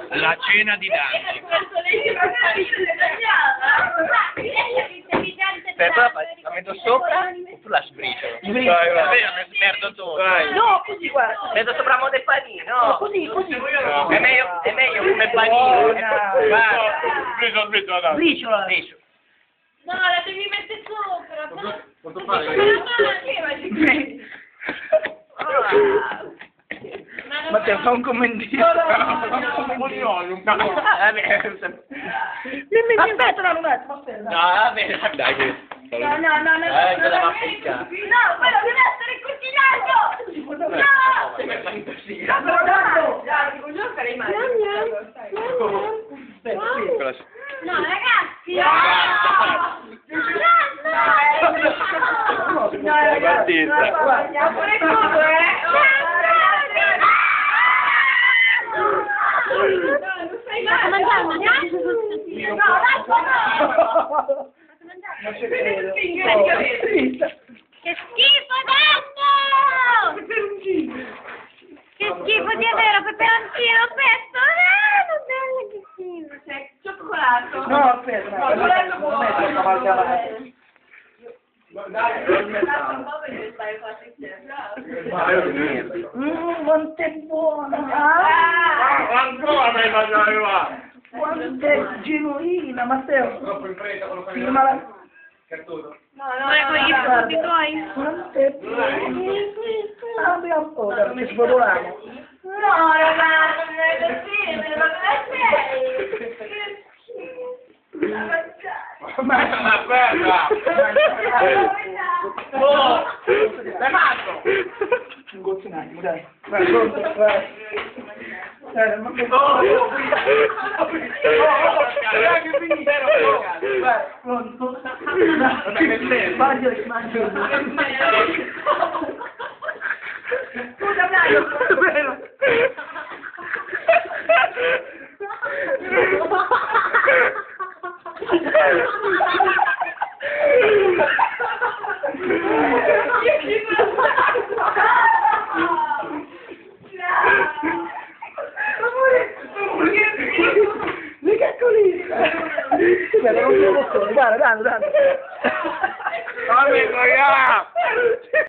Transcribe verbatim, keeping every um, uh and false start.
La cena di Dante. Aspetta, la, la metto sopra e tu la sbriciolo. Vai, vai. Vai, perdo tutto. Vai. No, così guarda. Metto sopra mo dei panini, no? No, così, così. No. È meglio, è meglio come panino. Guarda. Sbriciola, sbriciola, dai. Briciola. Sbriciolo. No, la devi mettere sopra. Posso- posso Ma fare? Matteo, fa un commentino. Un po' di olio, un po' di olio. Vabbè. Aspetta, no, un attimo, aspetta. No, vabbè. Dai, che... No, no, no, no. Eh, no, te la no, va a ficcare. No, quello deve essere cucinato! No! Come fa impazzire? No, però tanto. Dai, voglio fare i mali. Quella- No, ragazzi! No, No, ragazzi. guarda, pure tutto, eh! No, non fai male! No, lascia! Non ci credo. Che schifo adesso! Che schifo di vero, peperoncino, questo! Ah, non bello, che schifo! C'è cioccolato! No, aspetta, no, non è non è troppo amalgamato. Mmm, quanto è buona! Ah, Ancora me la mangiare va! quanto è genuina, Matteo! Troppo in fretta, quello che Filmala. Cartuno. No, no, no, no, no, Quanto è buona! Abbiamo ora, ci sbololiamo. no, ragazzi, non è così, me lo vedete? Ma bella! Oh! L'hai fatto? Un gozzo un attimo, dai. Vai, pronto, vai. Dai, ma che... Oh! Dai, che finita, ero Vai, pronto. Vabbè, Sbaglio e mangio. Scusa, Mario. Mica colini. Guarda, non mi posso, guarda, guarda, guarda. Vabbè, ragazzi!